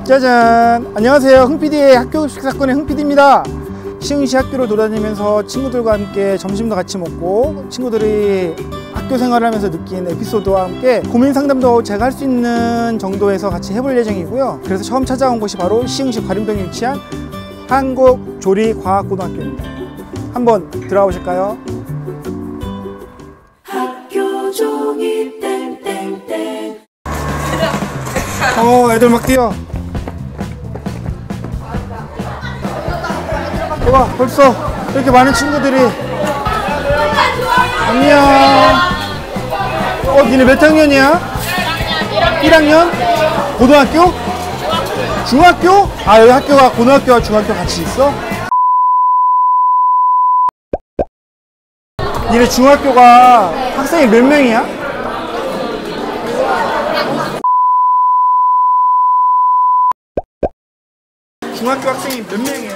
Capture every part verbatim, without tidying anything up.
짜잔! 안녕하세요. 흥피디의 학교급식 사건의 흥피디입니다. 시흥시 학교를 돌아다니면서 친구들과 함께 점심도 같이 먹고 친구들이 학교 생활을 하면서 느낀 에피소드와 함께 고민 상담도 제가 할 수 있는 정도에서 같이 해볼 예정이고요. 그래서 처음 찾아온 곳이 바로 시흥시 과림동에 위치한 한국조리과학고등학교입니다. 한번 들어가 보실까요? 학교 종이 땡땡땡. 어, 애들 막 뛰어. 와, 벌써 이렇게 많은 친구들이. 안녕. 어, 니네 몇 학년이야? 일 학년? 고등학교? 중학교? 아, 여기 학교가 고등학교와 중학교 같이 있어? 니네 중학교가 학생이 몇 명이야? 중학교 학생이 몇 명이에요?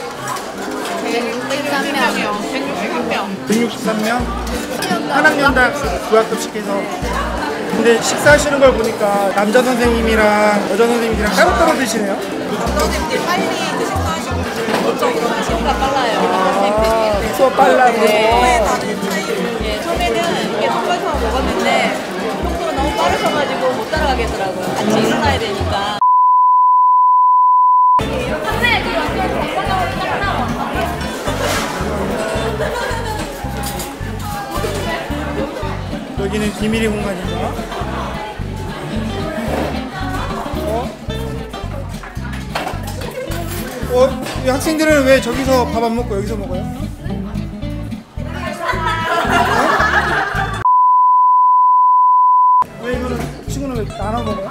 백육십삼 명. 백육십삼 명? 한 학년당 두 학급씩 해서. 근데 식사하시는 걸 보니까 남자 선생님이랑 여자 선생님이랑 따로따로 드시네요? 선생님들 빨리 드실 거 하시고 어쩌고 시간가 빨라요. 아, 수업 빨라고. 네. 예, 처음에는 이게 섞어서 먹었는데 속도가 너무 빠르셔가지고 못 따라가겠더라고요. 같이 일어나야 되니까. 여기는 비밀의 공간입니다. 어? 어? 이 학생들은 왜 저기서 밥 안 먹고 여기서 먹어요? 어? 왜 이거는 친구는 왜 나눠 먹어요?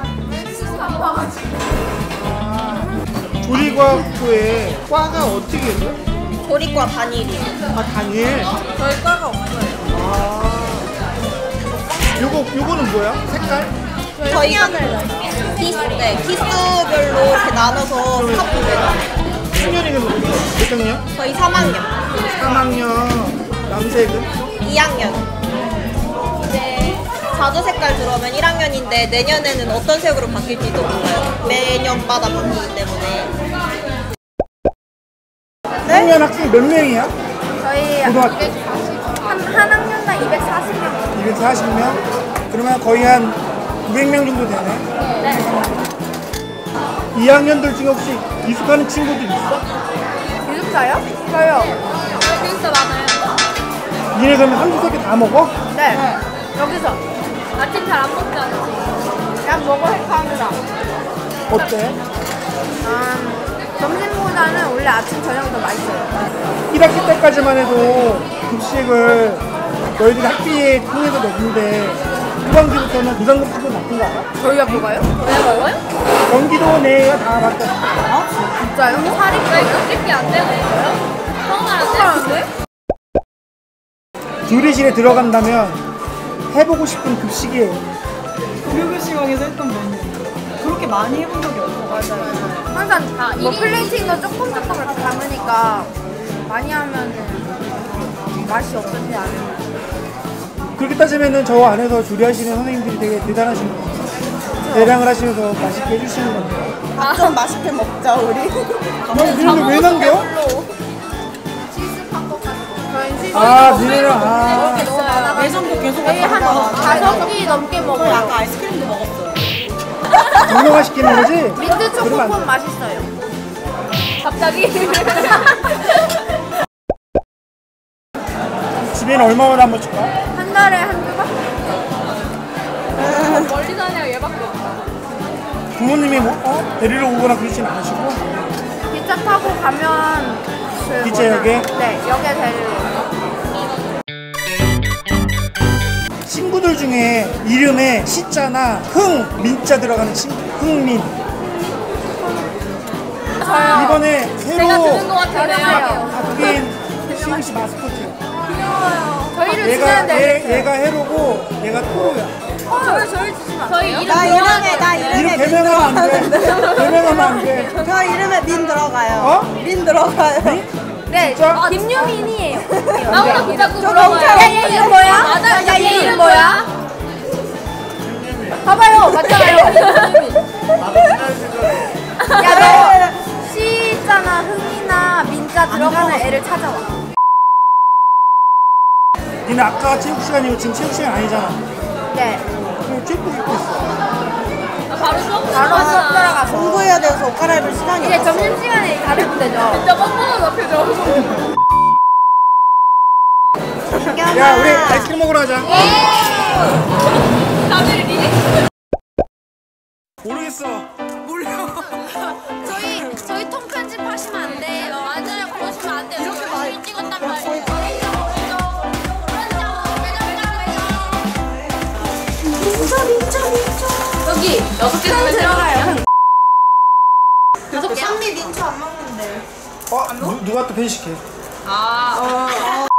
아, 조리과학부에 과가 어떻게 해요? 조리과 단일이에요. 아, 단일? 저희 과가 없어요. 아, 요거, 요거는 뭐야? 색깔? 저희가 기수, 네, 기수별로 이렇게 나눠서 학부제가 학년이는 몇 학년? 저희 삼 학년, 삼 학년. 남색은? 이 학년. 이제 자주 색깔 들어오면 일 학년인데 내년에는 어떤 색으로 바뀔지도 몰라요. 매년마다 바뀌기 때문에. 학년 학생이 몇 명이야? 저희 고등학교? 한, 한 학년당 이백사십 명. 이백사십 명? 그러면 거의 한 구백 명 정도 되네? 네. 이 학년들 중에 혹시 이숙하는 친구들 있어? 기숙사요? 저요. 기숙사 많아요. 니네 그러면 한두 세 개 다 먹어? 네. 여기서. 아침 잘 안 먹잖아. 그냥 먹어 합니다. 어때? 아, 점심보다는 원래 아침 저녁이 더 맛있어요. 일 학기 때까지만 해도 급식을 너희들이 학비에 통해서 냈는데 일 학기부터는 무상급식으로 바뀐 거 알아? 저희 학교가요? 왜 먹어요? 경기도 내가 다 바뀌었어. 어? 진짜요? 살이 왜 급식이 안 되고 있어요? 성공하는데? 조리실에 들어간다면 해보고 싶은 급식이에요. 교육시간에서 했던 메뉴 그렇게 많이 해본 적이 없어. 맞아요. 항상 다 뭐 플레이팅도 조금 조금 이렇게 담으니까 많이 하면은 맛이 없지 않아요. 그렇게 따지면은 저 안에서 조리하시는 선생님들이 되게 대단하신 것 같아요. 대량을 하시면서 맛있게 해주시는 건데. 아, 좀 맛있게 먹자 우리. 너 니네는 왜 남겨? 저희 아, 니네랑 아. 너무 많아가지고 매점도 계속 저희 한 다섯 끼 넘게 저희 먹어요. 아까 아이스크림도 먹었어요. 정형화 시키는 거지? 민트 그러면 안 초코콘 돼. 맛있어요. 갑자기? 집에는 얼마마다 한 번 줄까? 한 달에 한두 번? 멀리 다녀요 얘밖에 없어. 부모님이 뭐, 어? 데리러 오거나 그러진 않으시고? 기차 타고 가면 그 기차역에? 뭐냐, 네, 역에 데리러 오고. 친구들 중에 이름에 시자나 흥, 민자 들어가는 친구, 흥민. 저요. 이번에 새로 제가 들은 것 같아요. 바뀐 시흥시 마스코트예요. 귀여워요. 저희를 얘가, 주면 얘, 되겠어요. 얘가 해로고 얘가 토로야. 어, 저희 저희 주시면 안 돼요? 저희 이름 나 이름에 나 이름 이름에 개명하면 안 돼. 개명하면 안 돼. 저 이름에 민 들어가요. 어? 민 들어가요. 네, 진짜? 아, 김유민이에요. 나보다 그 자꾸 저 물어봐요. 멍청이 야, 얘 이름 뭐야? 맞아, 야, 얘 이름 뭐야? 봐봐요, 맞잖아요. 진짜 들어가는 애를 찾아와. 니네 아까 체육 시간이고 지금 체육 시간 아니잖아. 네. 그럼 체육 입고 있어. 바로 수업 바로 수업 들어가서. 공부해야 돼서 옷 갈아입을 시간이 이제 점심시간에 가르치면 되죠. 진짜 뻔뻔한 표정. 야, 우리 아이스크림 먹으러 가자. 다들 리 모르겠어. 저희 저희 통 편집 하시면 안 돼요. 완전히 그러시면 안 돼요. 이렇게 많이 찍었단 말이에요. 여기 여섯 개 들어가요. 다섯 개. 산미 민초 안 먹는데. 어? 누, 누가 또 편식해? 아.